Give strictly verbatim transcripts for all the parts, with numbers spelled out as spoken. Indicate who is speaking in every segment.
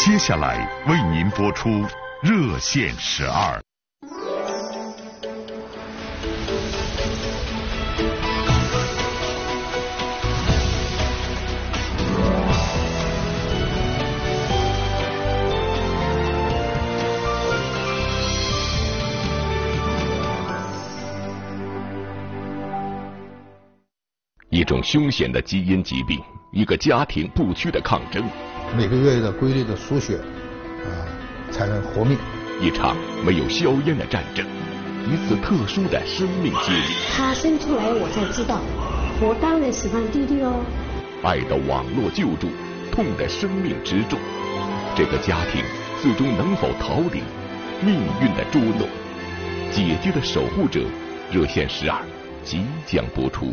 Speaker 1: 接下来为您播出热线十二。
Speaker 2: 一种凶险的基因疾病，一个家庭不屈的抗争，
Speaker 3: 每个月的规律的输血啊，才能活命。
Speaker 2: 一场没有硝烟的战争，一次特殊的生命接力。
Speaker 4: 他生出来我才知道，我当然喜欢弟弟哦。
Speaker 2: 爱的网络救助，痛的生命支柱，这个家庭最终能否逃离命运的捉弄？姐姐的守护者，热线十二即将播出。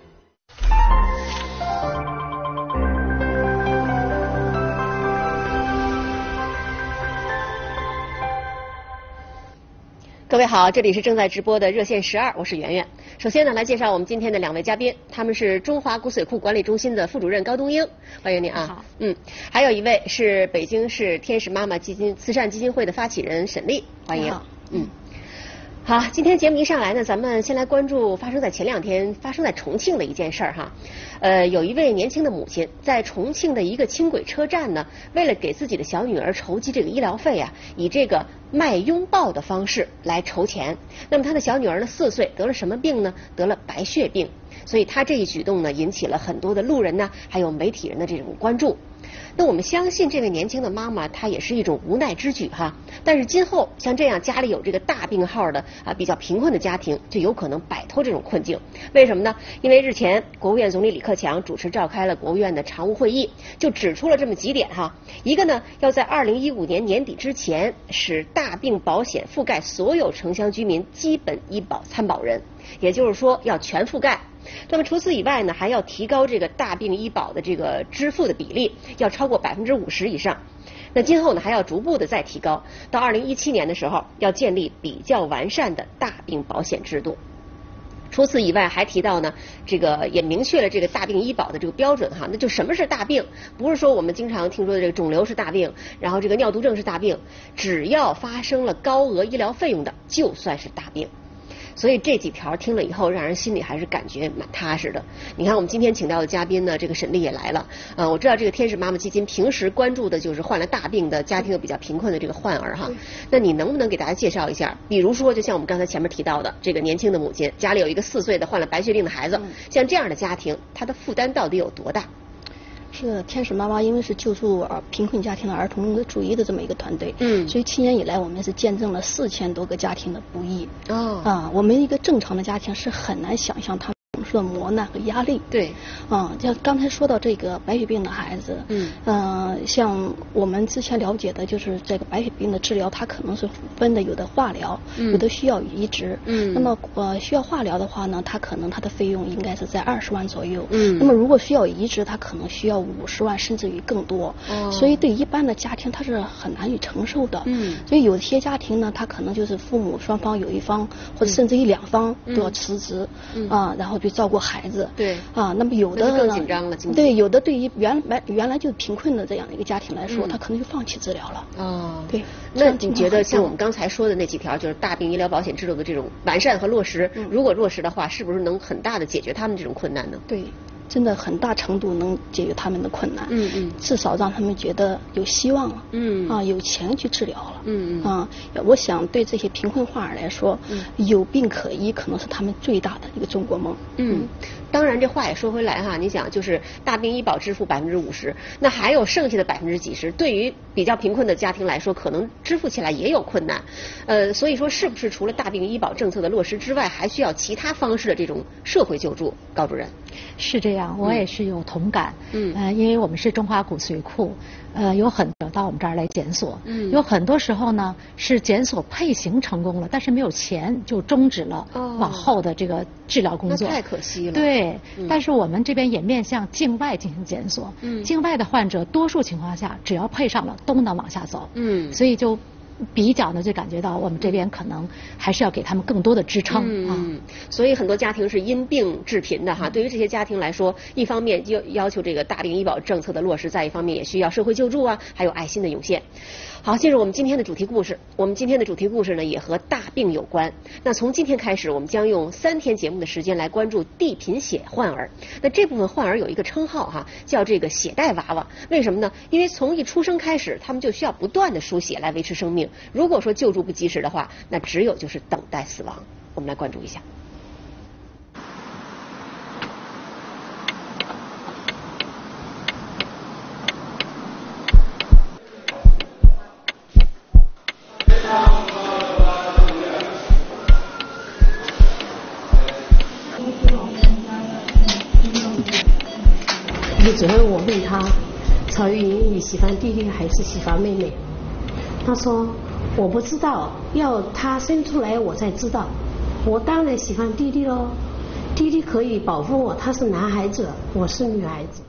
Speaker 5: 各位好，这里是正在直播的热线十二，我是圆圆。首先呢，来介绍我们今天的两位嘉宾，他们是中华骨髓库管理中心的副主任高东英，欢迎您啊。
Speaker 6: 好。
Speaker 5: 嗯，还有一位是北京市天使妈妈基金慈善基金会的发起人沈丽，欢迎。
Speaker 6: 好。
Speaker 5: 嗯。好，今天节目一上来呢，咱们先来关注发生在前两天发生在重庆的一件事儿哈。呃，有一位年轻的母亲在重庆的一个轻轨车站呢，为了给自己的小女儿筹集这个医疗费啊，以这个卖拥抱的方式来筹钱。那么她的小女儿呢，四岁，得了什么病呢？得了白血病。所以她这一举动呢，引起了很多的路人呢，还有媒体人的这种关注。那我们相信这位年轻的妈妈，她也是一种无奈之举哈。但是今后像这样家里有这个大病号的啊比较贫困的家庭，就有可能摆脱这种困境。为什么呢？因为日前国务院总理李克强主持召开了国务院的常务会议，就指出了这么几点哈。一个呢，要在二零一五年年底之前，使大病保险覆盖所有城乡居民基本医保参保人，也就是说要全覆盖。那么除此以外呢，还要提高这个大病医保的这个支付的比例，要超过百分之五十以上。那今后呢，还要逐步的再提高，到二零一七年的时候，要建立比较完善的大病保险制度。除此以外，还提到呢，这个也明确了这个大病医保的这个标准哈，那就什么是大病？不是说我们经常听说的这个肿瘤是大病，然后这个尿毒症是大病，只要发生了高额医疗费用的，就算是大病。所以这几条听了以后，让人心里还是感觉蛮踏实的。你看，我们今天请到的嘉宾呢，这个沈丽也来了。呃，我知道这个天使妈妈基金平时关注的就是患了大病的家庭比较贫困的这个患儿哈。那你能不能给大家介绍一下？比如说，就像我们刚才前面提到的，这个年轻的母亲家里有一个四岁的患了白血病的孩子，像这样的家庭，他的负担到底有多大？
Speaker 6: 是天使妈妈，因为是救助儿贫困家庭的儿童的主义的这么一个团队，
Speaker 5: 嗯，
Speaker 6: 所以七年以来，我们是见证了四千多个家庭的不易。
Speaker 5: 哦，
Speaker 6: 啊，我们一个正常的家庭是很难想象他承受的磨难和压力。
Speaker 5: 对，
Speaker 6: 啊，像刚才说到这个白血病的孩子，
Speaker 5: 嗯，
Speaker 6: 呃，像我们之前了解的，就是这个白血病的治疗，它可能是分的，有的化疗，
Speaker 5: 嗯，
Speaker 6: 有的需要移植，
Speaker 5: 嗯，
Speaker 6: 那么呃需要化疗的话呢，它可能它的费用应该是在二十万左右，
Speaker 5: 嗯，
Speaker 6: 那么如果需要移植，它可能需要五十万甚至于更多，
Speaker 5: 哦，
Speaker 6: 所以对一般的家庭它是很难以承受的，
Speaker 5: 嗯，
Speaker 6: 所以有些家庭呢，它可能就是父母双方有一方或者甚至于两方都要辞职，
Speaker 5: 嗯，
Speaker 6: 啊，然后去照顾孩子。
Speaker 5: 对
Speaker 6: 啊，那么有的
Speaker 5: 那就更紧张了，经济
Speaker 6: 对，有的对于原来原来就贫困的这样的一个家庭来说，
Speaker 5: 嗯，
Speaker 6: 他可能就放弃治疗了。
Speaker 5: 哦，
Speaker 6: 对。
Speaker 5: 那你觉得像我们刚才说的那几条，就是大病医疗保险制度的这种完善和落实，
Speaker 6: 嗯，
Speaker 5: 如果落实的话，是不是能很大的解决他们这种困难呢？
Speaker 6: 对。真的很大程度能解决他们的困难，
Speaker 5: 嗯嗯，
Speaker 6: 至少让他们觉得有希望了，
Speaker 5: 嗯
Speaker 6: 啊，有钱去治疗了，
Speaker 5: 嗯嗯，
Speaker 6: 啊，我想对这些贫困患儿来说，
Speaker 5: 嗯，
Speaker 6: 有病可医可能是他们最大的一个中国梦。
Speaker 5: 嗯，当然这话也说回来哈，你想就是大病医保支付百分之五十，那还有剩下的百分之几十，对于比较贫困的家庭来说，可能支付起来也有困难，呃，所以说是不是除了大病医保政策的落实之外，还需要其他方式的这种社会救助？高主任。
Speaker 7: 是这样，我也是有同感。
Speaker 5: 嗯，
Speaker 7: 呃，因为我们是中华骨髓库，呃，有很多到我们这儿来检索。
Speaker 5: 嗯，
Speaker 7: 有很多时候呢是检索配型成功了，但是没有钱，就终止了往后的这个治疗工作。
Speaker 5: 那太可惜了。
Speaker 7: 对，
Speaker 5: 嗯，
Speaker 7: 但是我们这边也面向境外进行检索。
Speaker 5: 嗯，
Speaker 7: 境外的患者多数情况下，只要配上了都能往下走。
Speaker 5: 嗯，
Speaker 7: 所以就比较呢，就感觉到我们这边可能还是要给他们更多的支撑啊。
Speaker 5: 嗯，所以很多家庭是因病致贫的哈。对于这些家庭来说，一方面要要求这个大龄医保政策的落实，再一方面也需要社会救助啊，还有爱心的涌现。好，进入我们今天的主题故事。我们今天的主题故事呢，也和大病有关。那从今天开始，我们将用三天节目的时间来关注地贫血患儿。那这部分患儿有一个称号哈，叫这个血袋娃娃。为什么呢？因为从一出生开始，他们就需要不断的输血来维持生命。如果说救助不及时的话，那只有就是等待死亡。我们来关注一下。
Speaker 4: 最后我问他，曹玉莹，你喜欢弟弟还是喜欢妹妹？他说我不知道，要他生出来我才知道。我当然喜欢弟弟喽，弟弟可以保护我，他是男孩子，我是女孩子。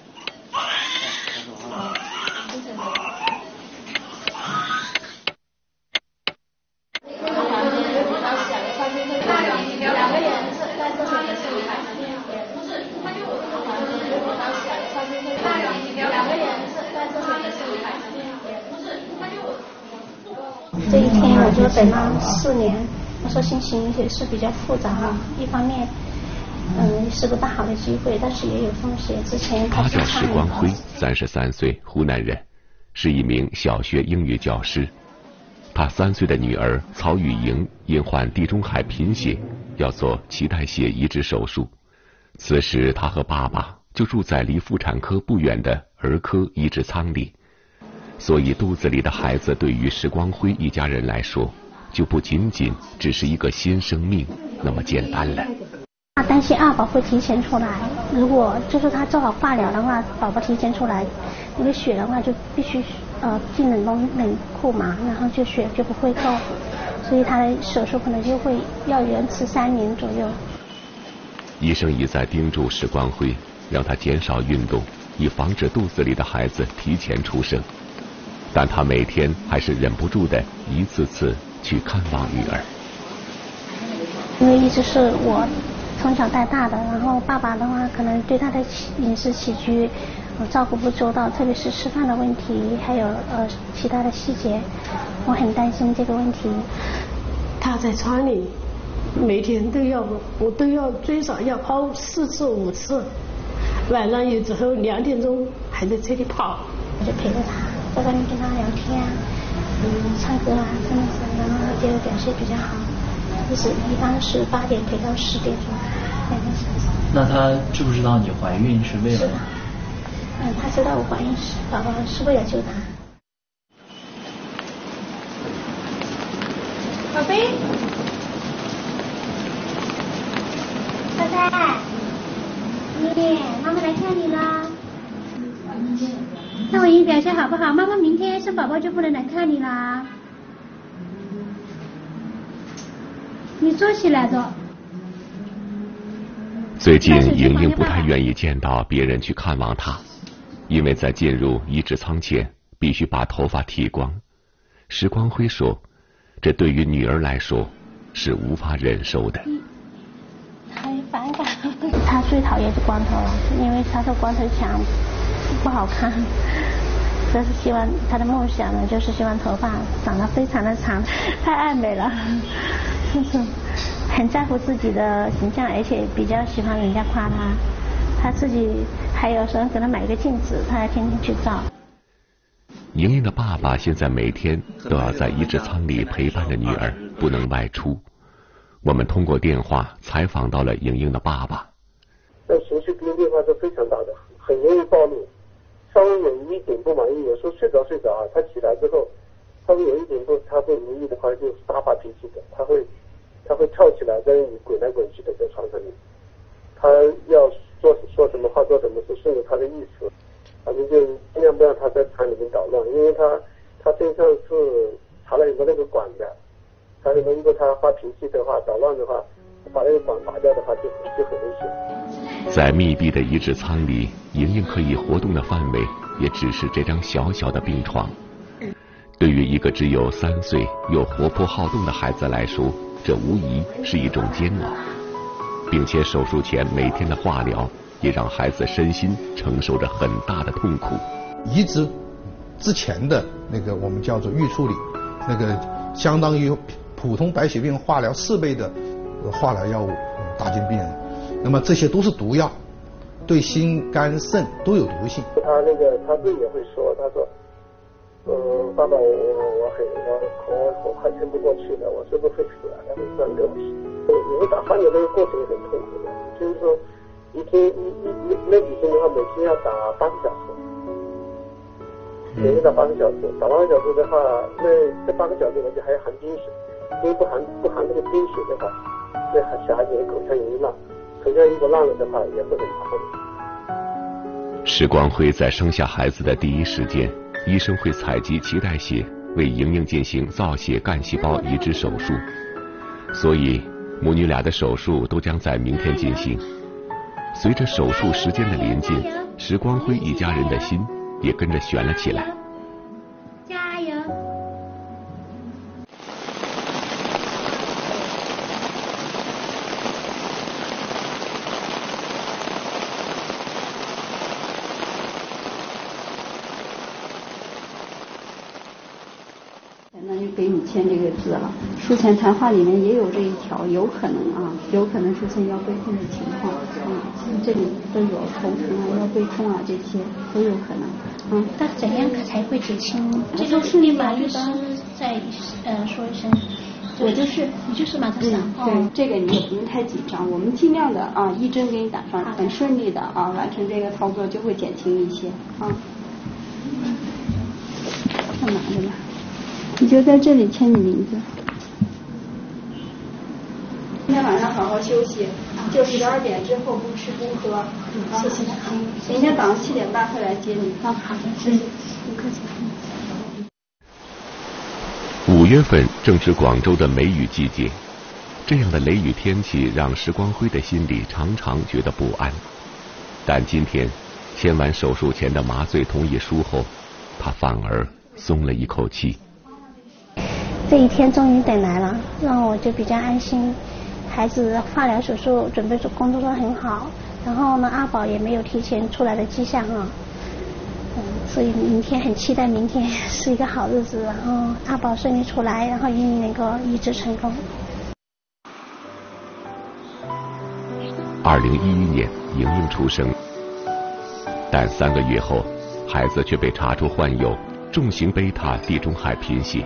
Speaker 8: 这一天我就等了四年，我说心情也是比较复杂啊。一方面，嗯，是个大好的机会，但是也有风险。之前
Speaker 2: 他叫石光辉，三十三岁，湖南人，是一名小学英语教师。他三岁的女儿曹雨莹因患地中海贫血，要做脐带血移植手术。此时他和爸爸就住在离妇产科不远的儿科移植舱里。所以肚子里的孩子对于石光辉一家人来说，就不仅仅只是一个新生命那么简单了。
Speaker 8: 他担心二宝会提前出来，如果就是他做好化疗的话，宝宝提前出来，那个血的话就必须呃进冷冻冷库嘛，然后就血就不会够，所以他的手术可能就会要延迟三年左右。
Speaker 2: 医生一再叮嘱石光辉，让他减少运动，以防止肚子里的孩子提前出生。但他每天还是忍不住的一次次去看望女儿。
Speaker 8: 因为一直是我从小带大的，然后爸爸的话可能对他的饮食起居呃照顾不周到，特别是吃饭的问题，还有呃其他的细节，我很担心这个问题。
Speaker 4: 他在床里每天都要我都要最少要跑四次五次，晚上有时候两点钟还在这里跑，
Speaker 8: 我就陪着他。在外面跟他聊天啊，嗯，唱歌啊，真的是，然后就表现比较好。就是一般是八点陪到十点钟，两个小时。
Speaker 9: 那他知不知道你怀孕是为了？
Speaker 8: 嗯，他知道我怀孕是宝宝是为了救他。宝贝，拜拜，你妈妈来看你了。那我给你表现好不好？妈妈明天生宝宝就不能来看你啦。你坐起来着。
Speaker 2: 最近莹莹不太愿意见到别人去看望她，因为在进入移植舱前必须把头发剃光。石光辉说，这对于女儿来说是无法忍受的。
Speaker 8: 很反感。他最讨厌是光头了，因为他的光头强。不好看，但是希望他的梦想呢，就是希望头发长得非常的长，太爱美了，就是很在乎自己的形象，而且比较喜欢人家夸他。他自己还有时候给他买一个镜子，他要天天去照。
Speaker 2: 莹莹的爸爸现在每天都要在移植舱里陪伴着女儿，不能外出。我们通过电话采访到了莹莹的爸爸。
Speaker 10: 那情绪变化是非常大的，很容易暴露。稍微有一点不满意，有时候睡着睡着啊，他起来之后，稍微有一点不他不如意的话，就大发脾气的，他会他会跳起来跟你滚来滚去的在床上面，他要做说什么话做什么事顺着他的意思，反正就尽量不让他在厂里面捣乱，因为他他身上是插了很多那个管的，他如果他发脾气的话捣乱的话，把那个管拔掉的话就就很危险。
Speaker 2: 在密闭的移植舱里，莹莹可以活动的范围也只是这张小小的病床。 对于一个只有三岁又活泼好动的孩子来说，这无疑是一种煎熬，并且手术前每天的化疗也让孩子身心承受着很大的痛苦。
Speaker 3: 移植之前的那个我们叫做预处理，那个相当于普通白血病化疗四倍的化疗药物打进病人，那么这些都是毒药，对心肝肾都有毒性。
Speaker 10: 他那个他自己也会说，他说。嗯，爸爸，我我我很我我我快撑不过去了，我是不是会死啊？他会这样跟我说。你会打化疗这个过程也很痛苦的，就是说一天一一一那几天的话，每天要打八个小时，每天打八个小时，打八个小时的话，那这八个小时而且还要含冰水，因为不含不含这个冰水的话，那小孩子的口腔容易烂，口腔如果烂了的话也会很麻烦。
Speaker 2: 石光辉在生下孩子的第一时间，医生会采集脐带血，为莹莹进行造血干细胞移植手术，所以母女俩的手术都将在明天进行。随着手术时间的临近，石光辉一家人的心也跟着悬了起来。
Speaker 11: 加油！
Speaker 12: 那就给你签这个字了。术前谈话里面也有这一条，有可能啊，有可能出现腰背痛的情况，嗯，这里都有头疼啊、腰背痛啊，这些都有可能。嗯，
Speaker 8: 那怎样才会减轻？这个是你马律师再呃说一声。我就是你就是马特桑。
Speaker 12: 对，这个你也不用太紧张，我们尽量的啊，一针给你打上，很顺利的啊，完成这个操作就会减轻一些啊。干嘛的吧？你就在这里签你名字。今天晚上好好休息，就十二点之后不吃不喝。谢谢。明天早上七点半会来接你。
Speaker 8: 好的，谢谢。不客气。
Speaker 2: 五月份正值广州的梅雨季节，这样的雷雨天气让石光辉的心里常常觉得不安。但今天签完手术前的麻醉同意书后，他反而松了一口气。
Speaker 8: 这一天终于等来了，让我就比较安心。孩子化疗手术准备工作做很好，然后呢，阿宝也没有提前出来的迹象啊。嗯，所以明天很期待，明天是一个好日子，然后阿宝顺利出来，然后莹莹能够移植成功。
Speaker 2: 二零一一年，莹莹出生，但三个月后，孩子却被查出患有重型贝塔地中海贫血。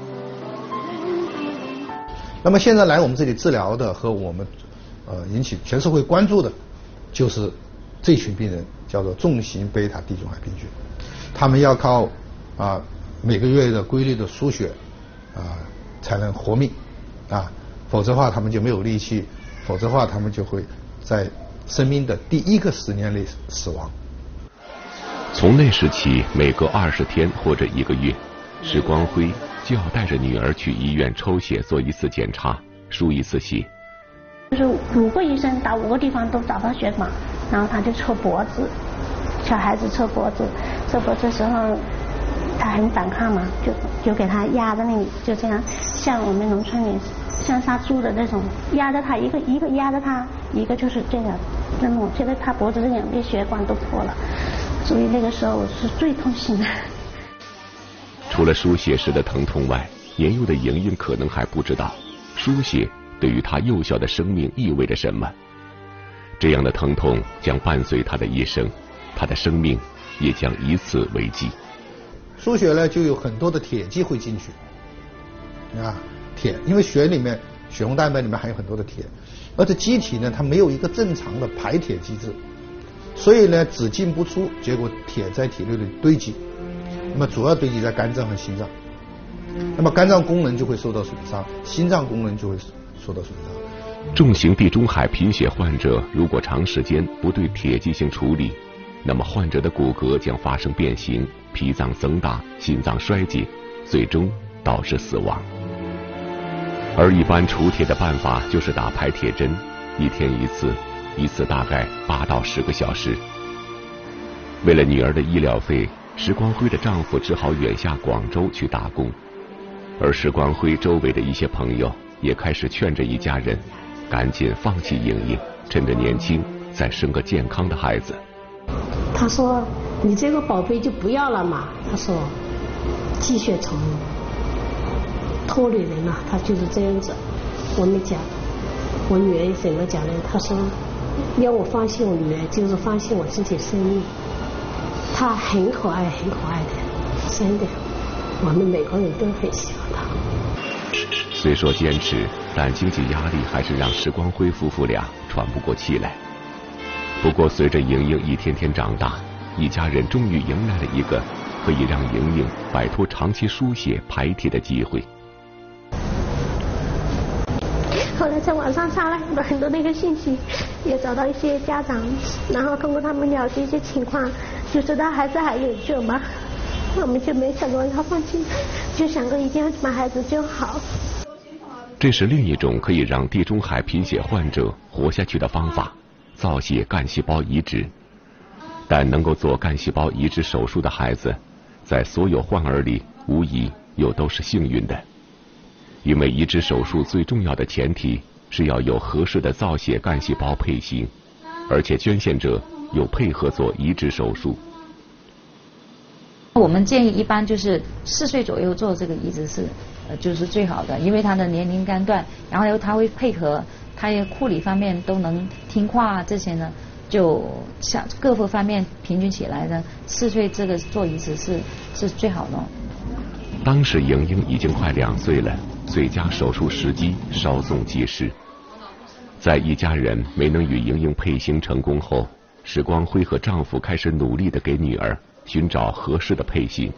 Speaker 3: 那么现在来我们这里治疗的和我们呃引起全社会关注的，就是这群病人，叫做重型贝塔地中海贫血。他们要靠啊每个月的规律的输血啊才能活命啊，否则的话他们就没有力气，否则的话他们就会在生命的第一个十年内死亡。
Speaker 2: 从那时起，每隔二十天或者一个月，石光辉就要带着女儿去医院抽血做一次检查，输一次血。
Speaker 8: 就是五个医生打五个地方都找到血管，然后他就抽脖子，小孩子抽脖子，抽脖子的时候他很反抗嘛，就就给他压在那里，就这样，像我们农村里像杀猪的那种，压着他一个一个压着他，一个就是这个那种，现在他脖子的两边血管都破了，所以那个时候我是最痛心的。
Speaker 2: 除了输血时的疼痛外，年幼的莹莹可能还不知道，输血对于她幼小的生命意味着什么。这样的疼痛将伴随她的一生，她的生命也将以此为继。
Speaker 3: 输血呢，就有很多的铁剂会进去啊，铁，因为血里面血红蛋白里面含有很多的铁，而且机体呢它没有一个正常的排铁机制，所以呢只进不出，结果铁在体内的堆积，那么主要堆积在肝脏和心脏，那么肝脏功能就会受到损伤，心脏功能就会受到损伤。
Speaker 2: 重型地中海贫血患者如果长时间不对铁剂性处理，那么患者的骨骼将发生变形，脾脏增大，心脏衰竭，最终导致死亡。而一般除铁的办法就是打排铁针，一天一次，一次大概八到十个小时。为了女儿的医疗费， 石光辉的丈夫只好远下广州去打工，而石光辉周围的一些朋友也开始劝着一家人赶紧放弃莹莹，趁着年轻再生个健康的孩子。
Speaker 4: 他说你这个宝贝就不要了嘛，他说积雪成拖累人了，他就是这样子。我没讲，我女儿也怎么讲呢？他说要我放弃我女儿就是放弃我自己生命。她很可爱很可爱的，真的，我们每个人都很喜欢她。
Speaker 2: 虽说坚持，但经济压力还是让石光辉夫妇俩喘不过气来。不过随着莹莹一天天长大，一家人终于迎来了一个可以让莹莹摆脱长期输血排铁的机会。
Speaker 8: 后来在网上查了很多很多的一个信息，也找到一些家长，然后通过他们了解一些情况，就知道孩子还有救嘛。我们就没想过要放弃，就想过一定要把孩子救好。
Speaker 2: 这是另一种可以让地中海贫血患者活下去的方法——造血干细胞移植。但能够做干细胞移植手术的孩子，在所有患儿里无疑又都是幸运的。因为移植手术最重要的前提是要有合适的造血干细胞配型，而且捐献者有配合做移植手术。
Speaker 13: 我们建议一般就是四岁左右做这个移植是呃就是最好的，因为他的年龄干段，然后他会配合，他也护理方面都能听话这些呢，就像各个方面平均起来呢，四岁这个做移植是是最好的。
Speaker 2: 当时莹莹已经快两岁了，最佳手术时机稍纵即逝。在一家人没能与莹莹配型成功后，石光辉和丈夫开始努力地给女儿寻找合适的配型。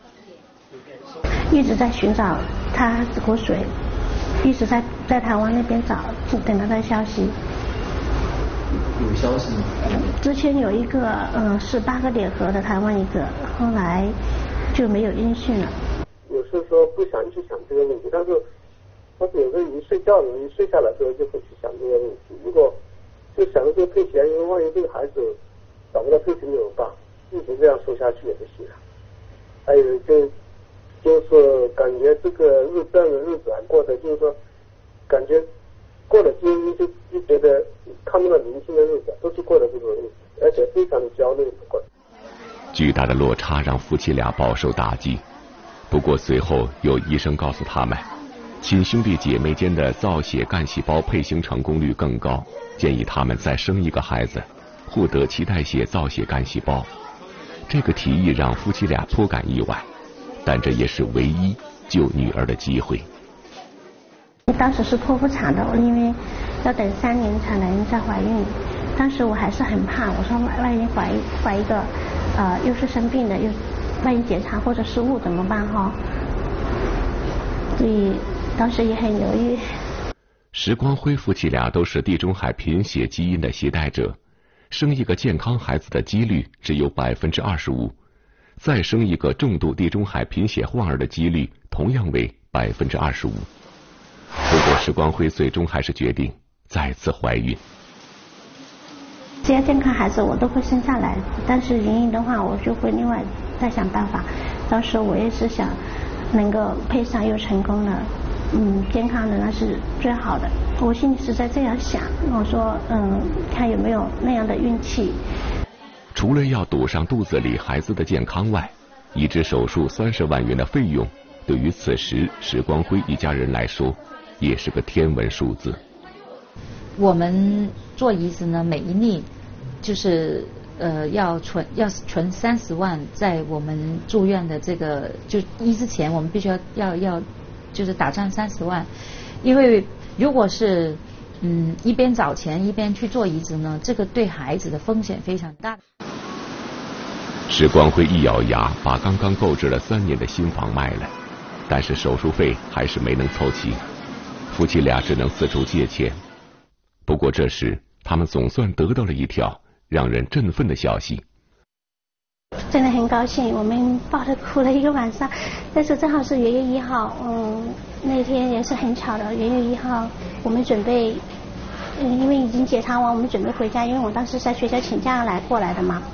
Speaker 8: 一直在寻找她子骨髓，一直在在台湾那边找，等她的消息。
Speaker 9: 有消息吗？
Speaker 8: 之前有一个嗯是八个点核的台湾一个，后来就没有音讯了。
Speaker 10: 有时候说不想去想这个问题，但是但是有时候一睡觉，一睡下来之后就会去想这个问题。如果就想着这个配型，因为万一这个孩子找不到配型怎么办？一直这样说下去也不行。还有就就是感觉这个日这样的日子还过得，就是说感觉过了今天就就觉得看不到明星的日子，都是过得不容易，而且非常的焦虑。
Speaker 2: 巨大的落差让夫妻俩饱受打击。不过随后有医生告诉他们，亲兄弟姐妹间的造血干细胞配型成功率更高，建议他们再生一个孩子，获得脐带血造血干细胞。这个提议让夫妻俩颇感意外，但这也是唯一救女儿的机会。
Speaker 8: 当时是剖腹产的，因为要等三年才能再怀孕。当时我还是很怕，我说万一怀怀一个呃又是生病的，又万一检查或者失误怎么办哈？所以当时也很犹豫。
Speaker 2: 石光辉夫妻俩都是地中海贫血基因的携带者，生一个健康孩子的几率只有百分之二十五，再生一个重度地中海贫血患儿的几率同样为百分之二十五。不过石光辉最终还是决定再次怀孕。
Speaker 8: 只要健康孩子我都会生下来，但是莹莹的话我就会另外再想办法。当时我也是想能够配上又成功了，嗯，健康的那是最好的。我心里是在这样想，我说嗯，看有没有那样的运气。
Speaker 2: 除了要赌上肚子里孩子的健康外，移植手术三十万元的费用，对于此时石光辉一家人来说，也是个天文数字。
Speaker 13: 我们做移植呢，每一例就是呃要存要存三十万，在我们住院的这个就医之前，我们必须要要要就是打上三十万，因为如果是嗯一边找钱一边去做移植呢，这个对孩子的风险非常大。
Speaker 2: 石光辉一咬牙，把刚刚购置了三年的新房卖了，但是手术费还是没能凑齐，夫妻俩只能四处借钱。不过这时他们总算得到了一条让人振奋的消息。
Speaker 8: 真的很高兴，我们抱着哭了一个晚上。但是正好是元月一号，嗯，那天也是很巧的，元月一号我们准备，嗯，因为已经检查完，我们准备回家，因为我当时在学校请假来过来的嘛，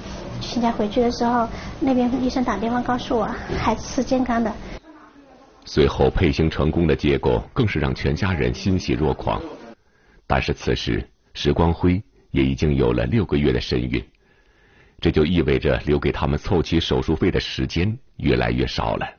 Speaker 8: 现在回去的时候，那边医生打电话告诉我，孩子是健康的。
Speaker 2: 随后配型成功的结果更是让全家人欣喜若狂。但是此时石光辉也已经有了六个月的身孕，这就意味着留给他们凑齐手术费的时间越来越少了。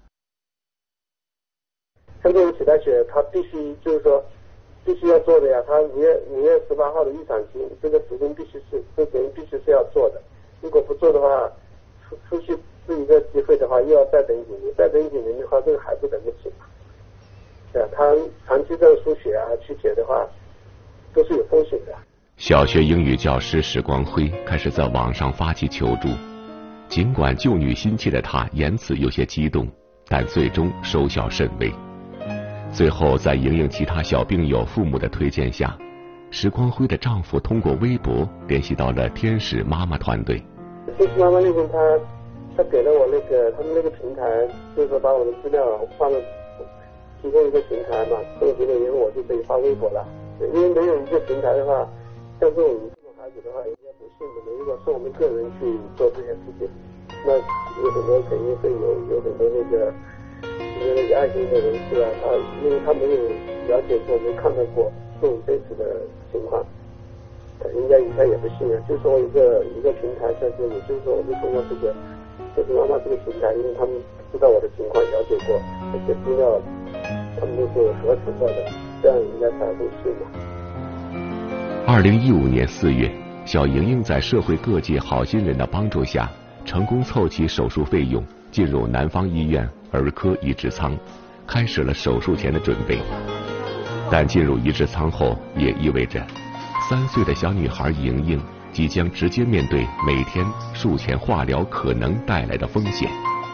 Speaker 10: 像这种脐带血，它必须就是说必须要做的呀。它五月五月十八号的预产期，这个子宫必须是这个必须是要做的。如果不做的话，出出去是一个机会的话，又要再等几年，再等几年的话，这个孩子等不起嘛。对啊，他长期这样输血啊、取血的话，都是有风险的。
Speaker 2: 小学英语教师史光辉开始在网上发起求助，尽管救女心切的他言辞有些激动，但最终收效甚微。最后在莹莹其他小病友父母的推荐下，石光辉的丈夫通过微博联系到了天使妈妈团队。
Speaker 10: 天使妈妈那边他他给了我那个他们那个平台，就是说把我的资料放了，提供一个平台嘛，这个平台以后我就可以发微博了。因为没有一个平台的话，像这种这种孩子的话，人家不信的。如果是我们个人去做这件事情，那有很多肯定会有有很多那个因为那个爱心的人士啊，他因为他没有了解过，没看到过这种真实的情况，人家他也不信啊。就说一个一个平台在这里，就是说我就通过这个就是妈妈这个平台，因为他们知道我的情况，了解过，这些资料他们都是合成过的，这样人家才会信嘛。
Speaker 2: 二零一五年四月，小莹莹在社会各界好心人的帮助下，成功凑齐手术费用，进入南方医院儿科移植舱，开始了手术前的准备。但进入移植舱后，也意味着三岁的小女孩莹莹即将直接面对每天术前化疗可能带来的风险。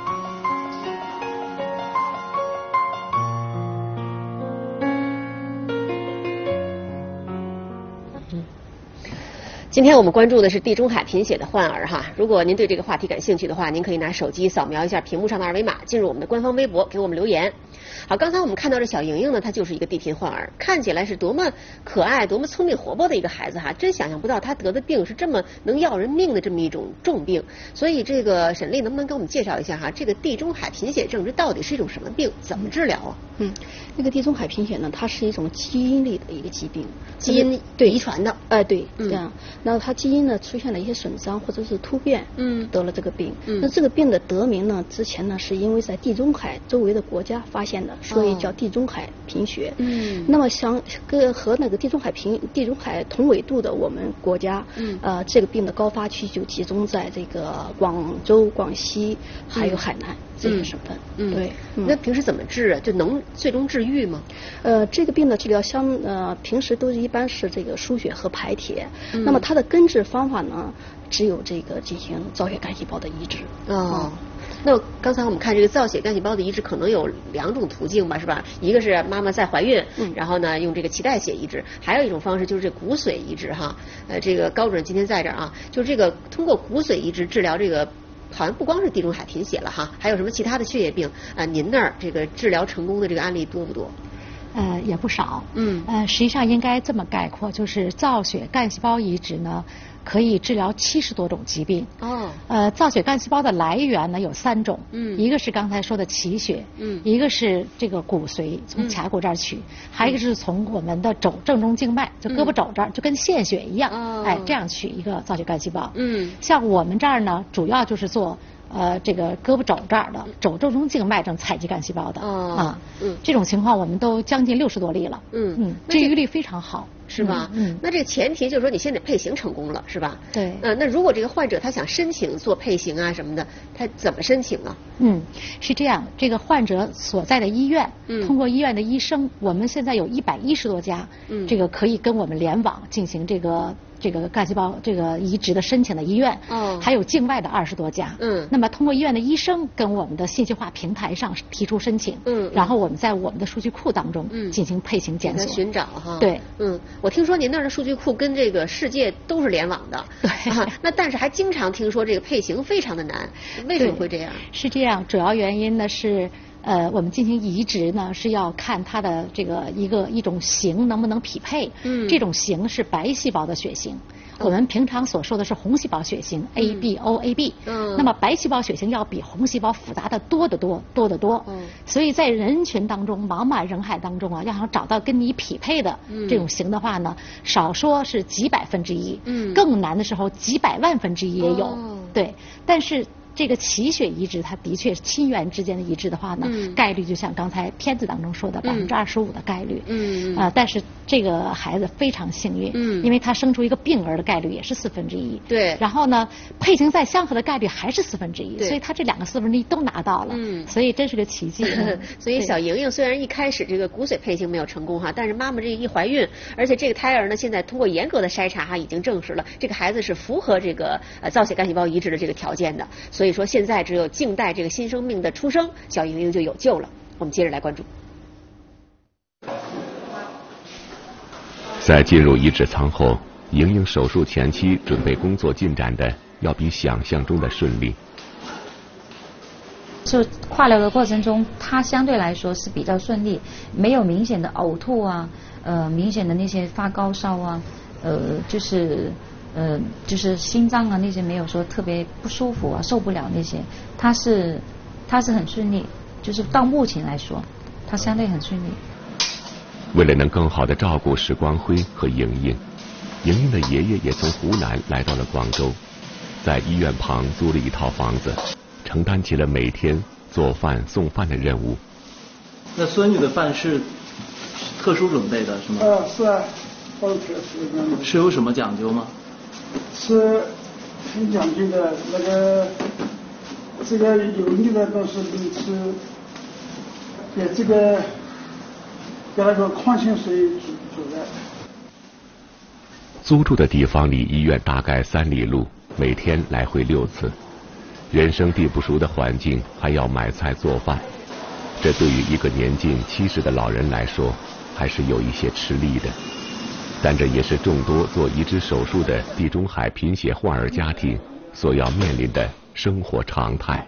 Speaker 5: 今天我们关注的是地中海贫血的患儿哈，如果您对这个话题感兴趣的话，您可以拿手机扫描一下屏幕上的二维码，进入我们的官方微博给我们留言。好，刚才我们看到这小莹莹呢，她就是一个地贫患儿，看起来是多么可爱、多么聪明活泼的一个孩子哈，真想象不到她得的病是这么能要人命的这么一种重病。所以这个沈丽能不能给我们介绍一下哈，这个地中海贫血症这到底是一种什么病，怎么治疗啊？
Speaker 6: 嗯，那个地中海贫血呢，它是一种基因类的一个疾病，
Speaker 5: 基因
Speaker 6: 对
Speaker 5: 遗传的，
Speaker 6: 哎、呃、对，
Speaker 5: 嗯、
Speaker 6: 这样，那它基因呢出现了一些损伤或者是突变，
Speaker 5: 嗯，
Speaker 6: 得了这个病。
Speaker 5: 嗯，
Speaker 6: 那这个病的得名呢，之前呢是因为在地中海周围的国家发现的，所以叫地中海贫血。
Speaker 5: 嗯，
Speaker 6: 那么相跟和那个地中海贫地中海同纬度的我们国家，
Speaker 5: 嗯，
Speaker 6: 呃，这个病的高发区就集中在这个广州、广西还有海南。嗯这些省份，
Speaker 5: 嗯，
Speaker 6: 对。
Speaker 5: 嗯、那平时怎么治啊？就能最终治愈吗？
Speaker 6: 呃，这个病的治疗相呃平时都是一般是这个输血和排铁。
Speaker 5: 嗯、
Speaker 6: 那么它的根治方法呢，只有这个进行造血干细胞的移植。
Speaker 5: 哦。嗯、那刚才我们看这个造血干细胞的移植可能有两种途径吧，是吧？一个是妈妈在怀孕，
Speaker 6: 嗯、
Speaker 5: 然后呢用这个脐带血移植，还有一种方式就是这骨髓移植哈。呃，这个高主任今天在这儿啊，就是这个通过骨髓移植治疗这个。好像不光是地中海贫血了哈，还有什么其他的血液病啊？您那儿这个治疗成功的这个案例多不多？
Speaker 7: 呃，也不少。
Speaker 5: 嗯。
Speaker 7: 呃，实际上应该这么概括，就是造血干细胞移植呢，可以治疗七十多种疾病。
Speaker 5: 哦。
Speaker 7: 呃，造血干细胞的来源呢有三种。
Speaker 5: 嗯。
Speaker 7: 一个是刚才说的脐血。
Speaker 5: 嗯。
Speaker 7: 一个是这个骨髓，从髂骨这儿取；嗯、还有一个是从我们的肘正中静脉，就胳膊肘这儿，嗯、就跟献血一样。
Speaker 5: 哦。
Speaker 7: 哎，这样取一个造血干细胞。
Speaker 5: 嗯。
Speaker 7: 像我们这儿呢，主要就是做。呃，这个胳膊肘这儿的肘正中静脉正采集干细胞的、
Speaker 5: 哦、
Speaker 7: 啊，
Speaker 5: 嗯，
Speaker 7: 这种情况我们都将近六十多例了，
Speaker 5: 嗯
Speaker 7: 嗯，治愈率非常好，
Speaker 5: 是吧？
Speaker 7: 嗯，
Speaker 5: 那这个前提就是说你先得配型成功了，是吧？
Speaker 7: 对，
Speaker 5: 呃，那如果这个患者他想申请做配型啊什么的，他怎么申请啊？
Speaker 7: 嗯，是这样，这个患者所在的医院，
Speaker 5: 嗯，
Speaker 7: 通过医院的医生，我们现在有一百一十多家，
Speaker 5: 嗯，
Speaker 7: 这个可以跟我们联网进行这个。这个干细胞这个移植的申请的医院，
Speaker 5: 哦，
Speaker 7: 还有境外的二十多家，
Speaker 5: 嗯，
Speaker 7: 那么通过医院的医生跟我们的信息化平台上提出申请，
Speaker 5: 嗯，
Speaker 7: 然后我们在我们的数据库当中，嗯，进行配型检索
Speaker 5: 寻找哈，
Speaker 7: 对，
Speaker 5: 嗯，我听说您那儿的数据库跟这个世界都是联网的，
Speaker 7: 对，
Speaker 5: 啊，那但是还经常听说这个配型非常的难，为什么会这样？
Speaker 7: 是这样，主要原因呢是。呃，我们进行移植呢，是要看它的这个一个一种型能不能匹配。
Speaker 5: 嗯，
Speaker 7: 这种型是白细胞的血型， 我们平常所说的是红细胞血型 A B O A B，嗯，那么白细胞血型要比红细胞复杂的多得多，多得多。嗯，所以在人群当中，茫茫人海当中啊，要想找到跟你匹配的这种型的话呢，少说是几百分之一，嗯，更难的时候几百万分之一也有。哦、对，但是。这个奇血移植，它的确是亲缘之间的移植的话呢，嗯、概率就像刚才片子当中说的百分之二十五的概率。嗯啊、呃，但是这个孩子非常幸运，嗯，因为他生出一个病儿的概率也是四分之一。对。然后呢，配型再相合的概率还是四分之一，所以他这两个四分之一都拿到了。嗯。所以真是个奇迹。
Speaker 5: 所以小莹莹虽然一开始这个骨髓配型没有成功哈，但是妈妈这一怀孕，而且这个胎儿呢，现在通过严格的筛查哈，已经证实了这个孩子是符合这个呃造血干细胞移植的这个条件的。所以说现在只有静待这个新生命的出生，小莹莹就有救了。我们接着来关注。
Speaker 2: 在进入移植舱后，莹莹手术前期准备工作进展的要比想象中的顺利。
Speaker 13: 就化疗的过程中，它相对来说是比较顺利，没有明显的呕吐啊，呃，明显的那些发高烧啊，呃，就是。呃，就是心脏啊那些没有说特别不舒服啊，受不了那些，他是他是很顺利，就是到目前来说，他相对很顺利。
Speaker 2: 为了能更好的照顾石光辉和莹莹，莹莹的爷爷也从湖南来到了广州，在医院旁租了一套房子，承担起了每天做饭送饭的任务。
Speaker 14: 那孙女的饭是特殊准备的是吗？
Speaker 15: 啊，是啊，都特殊准备。
Speaker 14: 是有什么讲究吗？
Speaker 15: 是很讲究的，那个这个油腻的东西不吃，给这个给那个矿泉水煮煮的。
Speaker 2: 租住的地方离医院大概三里路，每天来回六次，人生地不熟的环境，还要买菜做饭，这对于一个年近七十的老人来说，还是有一些吃力的。但这也是众多做移植手术的地中海贫血患儿家庭所要面临的生活常态。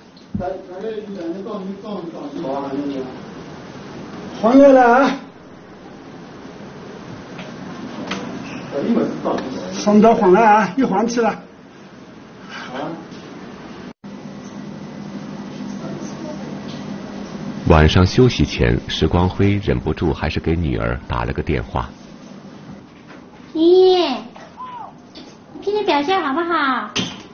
Speaker 15: 还原了啊！送到黄了啊，又还起了。
Speaker 2: 晚上休息前，石光辉忍不住还是给女儿打了个电话。
Speaker 11: 姨，今天表现好不好？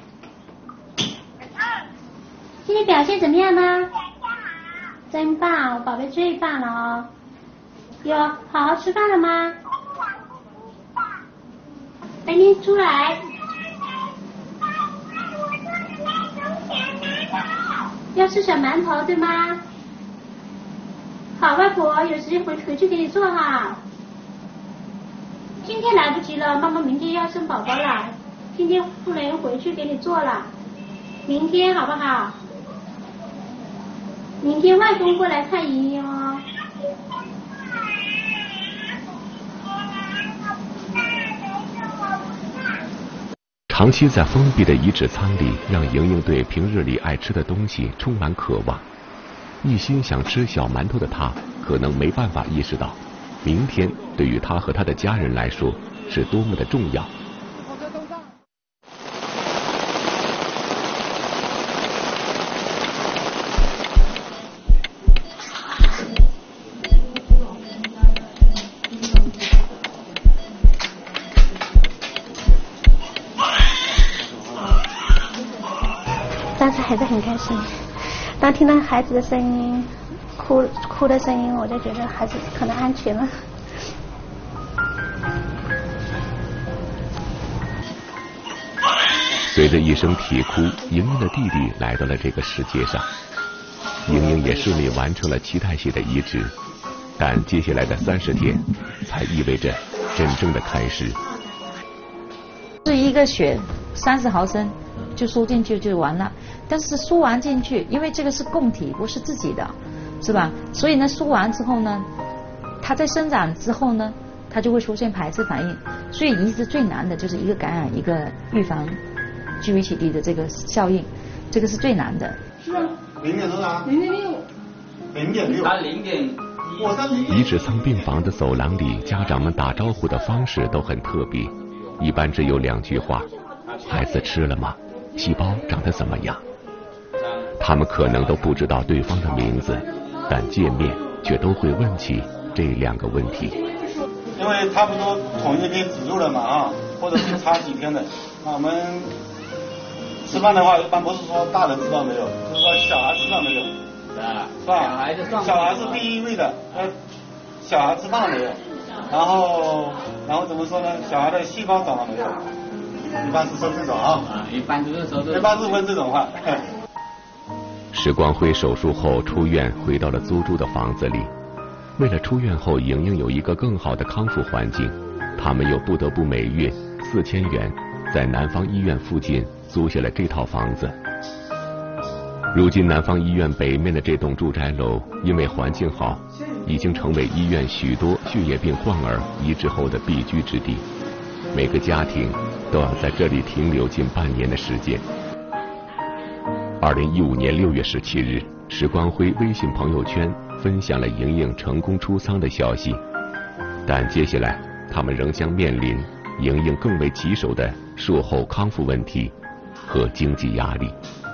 Speaker 11: 今天表现怎么样呢？真棒，我宝贝最棒了哦！有好好吃饭了吗？赶紧出来！要吃小馒头对吗？好，外婆有时间回回去给你做哈。今天来不及了，妈妈明天要生宝宝了，今天不能回去给你做了，明天好不好？明天外公过来看莹莹哦。
Speaker 2: 长期在封闭的移植舱里，让莹莹对平日里爱吃的东西充满渴望。一心想吃小馒头的她，可能没办法意识到明天对于他和他的家人来说是多么的重要。
Speaker 8: 但是还是很开心，当听到孩子的声音哭哭的声音，我就觉得孩子可能安全了。
Speaker 2: 随着一声啼哭，莹莹的弟弟来到了这个世界上，莹莹也顺利完成了脐带血的移植，但接下来的三十天才意味着真正的开始。
Speaker 13: 是一个血三十毫升就输进去就完了，但是输完进去，因为这个是供体，不是自己的，是吧？所以呢，输完之后呢，它在生长之后呢，它就会出现排斥反应。所以移植最难的就是一个感染，一个预防聚乙烯地的这个效应，这个是最难的。
Speaker 15: 是啊，零点多少？零点六。零点六。他零点。
Speaker 2: 移植舱病房的走廊里，家长们打招呼的方式都很特别。 一般只有两句话：孩子吃了吗？细胞长得怎么样？他们可能都不知道对方的名字，但见面却都会问起这两个问题。
Speaker 16: 因为差不多统一给植入了嘛啊，或者是差几天的。那我们吃饭的话，一般不是说大人知道没有，就是说小孩知道没有，啊，是吧？小孩子小孩是第一位的，呃，小孩吃饭了没有？然后然后怎么说呢？小孩的细胞长了没有？一般是说这种啊，啊，一般就是说，一般是问这种话。
Speaker 2: 石光辉手术后出院，回到了租住的房子里。为了出院后莹莹有一个更好的康复环境，他们又不得不每月四千元在南方医院附近租下了这套房子。如今南方医院北面的这栋住宅楼因为环境好，已经成为医院许多血液病患儿移植后的必居之地，每个家庭都要在这里停留近半年的时间。二零一五年六月十七日，石光辉微信朋友圈分享了莹莹成功出舱的消息，但接下来他们仍将面临莹莹更为棘手的术后康复问题和经济压力。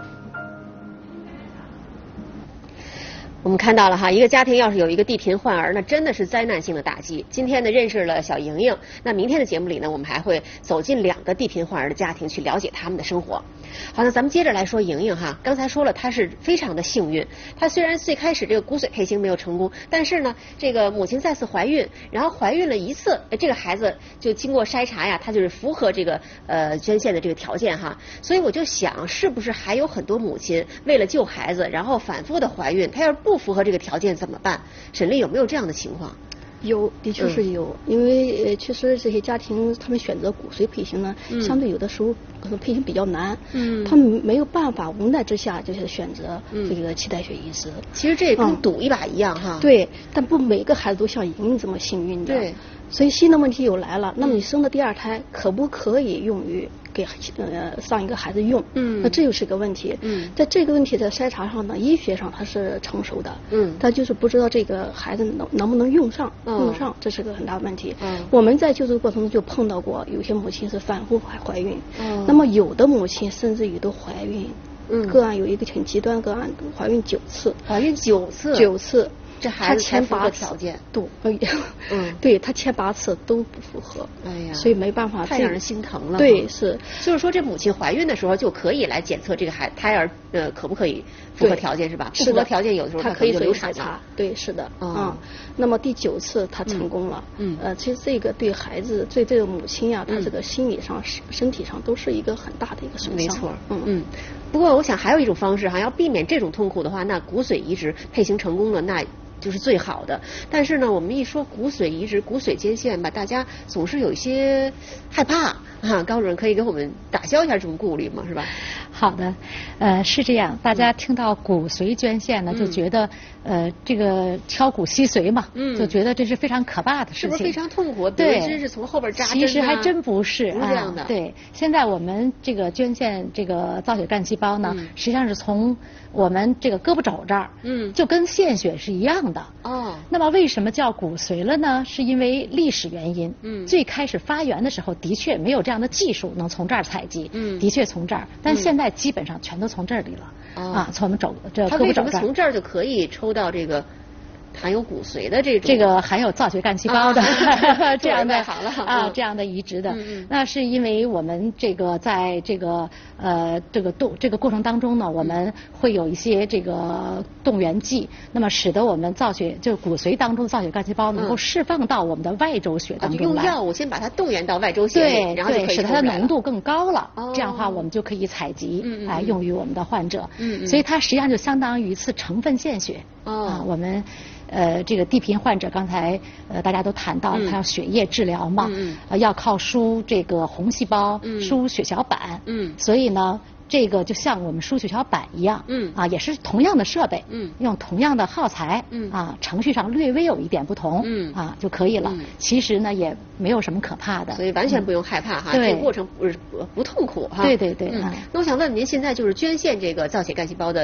Speaker 5: 我们看到了哈，一个家庭要是有一个地贫患儿，那真的是灾难性的打击。今天呢，认识了小莹莹，那明天的节目里呢，我们还会走进两个地贫患儿的家庭，去了解他们的生活。好，那咱们接着来说莹莹哈，刚才说了，她是非常的幸运。她虽然最开始这个骨髓配型没有成功，但是呢，这个母亲再次怀孕，然后怀孕了一次，这个孩子就经过筛查呀，他就是符合这个呃捐献的这个条件哈。所以我就想，是不是还有很多母亲为了救孩子，然后反复的怀孕，她要是不不符合这个条件怎么办？沈丽有没有这样的情况？
Speaker 6: 有，的确是有，嗯、因为呃，确实这些家庭他们选择骨髓配型呢，嗯、相对有的时候可能配型比较难，嗯，他们没有办法，无奈之下就是选择这个脐带血移植。
Speaker 5: 其实这也跟赌一把一样哈。
Speaker 6: 对，但不每个孩子都像莹莹这么幸运的。对。所以新的问题又来了，那么你生的第二胎可不可以用于给呃上一个孩子用？嗯，那这又是个问题。嗯，在这个问题在筛查上呢，医学上它是成熟的。嗯，但就是不知道这个孩子能能不能用上，嗯、用上这是个很大的问题。嗯，我们在救助过程中就碰到过，有些母亲是反复怀怀孕，嗯，那么有的母亲甚至于都怀孕。嗯，个案有一个很极端个案，怀孕九次，
Speaker 5: 怀孕九次，
Speaker 6: 九次。
Speaker 5: 这孩子前八条件
Speaker 6: 都，嗯，对他前八次都不符合，哎呀，所以没办法，
Speaker 5: 太让人心疼了。
Speaker 6: 对，是，
Speaker 5: 就是说这母亲怀孕的时候就可以来检测这个孩胎儿呃可不可以符合条件是吧？不符合条件有的时候
Speaker 6: 他
Speaker 5: 可以
Speaker 6: 流产了。对，是的，啊，那么第九次他成功了，嗯，呃，其实这个对孩子对这个母亲呀，他这个心理上、身体上都是一个很大的一个损伤。
Speaker 5: 没错，嗯嗯。不过我想还有一种方式哈，要避免这种痛苦的话，那骨髓移植配型成功了，那就是最好的。但是呢，我们一说骨髓移植、骨髓捐献吧，大家总是有一些害怕啊。高主任可以给我们打消一下这种顾虑吗？是吧？
Speaker 7: 好的，呃，是这样。大家听到骨髓捐献呢，嗯、就觉得呃这个敲骨吸髓嘛，嗯，就觉得这是非常可怕的事情，
Speaker 5: 是不是非常痛苦？
Speaker 7: 对，
Speaker 5: 真是从后边扎针、啊。
Speaker 7: 其实还真不是，
Speaker 5: 不是这样的、啊。
Speaker 7: 对，现在我们这个捐献这个造血干细胞呢，嗯、实际上是从我们这个胳膊肘这儿，嗯，就跟献血是一样的。哦。那么为什么叫骨髓了呢？是因为历史原因。嗯。最开始发源的时候，的确没有这样的技术能从这儿采集。嗯。的确从这儿，但现在基本上全都从这里了。哦、啊，从我们肘这胳膊肘这儿。他为
Speaker 5: 什么从这儿就可以抽到这个含有骨髓的这种？
Speaker 7: 这个含有造血干细胞的、啊、这样的
Speaker 5: 啊，
Speaker 7: 这样的移植的。嗯嗯那是因为我们这个在这个呃这个动这个过程当中呢，我们会有一些这个动员剂，那么使得我们造血就骨髓当中的造血干细胞能够释放到我们的外周血当中来。
Speaker 5: 啊、用药物先把它动员到外周血里，然后就可以
Speaker 7: 使它的浓度更高了。哦、这样的话，我们就可以采集，嗯嗯哎，用于我们的患者。嗯嗯所以它实际上就相当于一次成分献血。哦。啊，我们。呃，这个地贫患者刚才呃大家都谈到，他要血液治疗嘛，嗯、呃要靠输这个红细胞，嗯、输血小板，嗯，所以呢，这个就像我们输血小板一样，嗯，啊也是同样的设备，嗯，用同样的耗材，嗯，啊程序上略微有一点不同，嗯，啊就可以了。嗯、其实呢也没有什么可怕的，
Speaker 5: 所以完全不用害怕哈，嗯、这个过程不是不不痛苦哈。
Speaker 7: 对对对。
Speaker 5: 嗯，那我想问您，现在就是捐献这个造血干细胞的。嗯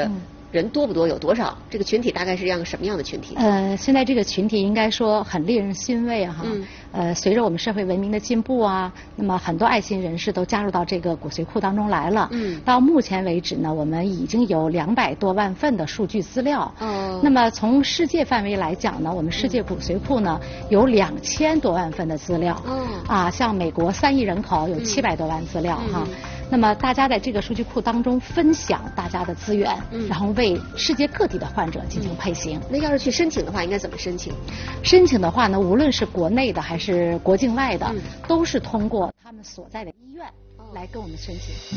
Speaker 5: 人多不多？有多少？这个群体大概是样什么样的群体？
Speaker 7: 呃，现在这个群体应该说很令人欣慰哈。嗯。呃，随着我们社会文明的进步啊，那么很多爱心人士都加入到这个骨髓库当中来了。嗯。到目前为止呢，我们已经有两百多万份的数据资料。哦。那么从世界范围来讲呢，我们世界骨髓库呢有两千多万份的资料。哦。啊，像美国三亿人口有七百多万资料哈。嗯。那么大家在这个数据库当中分享大家的资源，嗯、然后为世界各地的患者进行配型。嗯、
Speaker 5: 那要是去申请的话，应该怎么申请？
Speaker 7: 申请的话呢，无论是国内的还是国境外的，嗯、都是通过他们所在的医院来跟我们申请。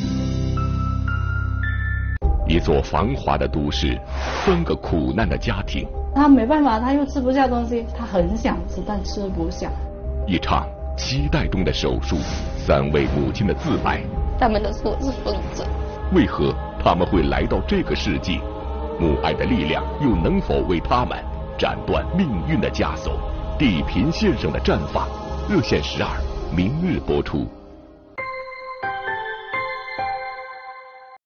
Speaker 2: 一座繁华的都市，三个苦难的家庭。
Speaker 17: 他没办法，他又吃不下东西，他很想吃，但吃不下。
Speaker 2: 一场期待中的手术，三位母亲的自白。
Speaker 18: 他们都说我是疯子。
Speaker 2: 为何他们会来到这个世界？母爱的力量又能否为他们斩断命运的枷锁？地贫先生的战法，热线十二，明日播出。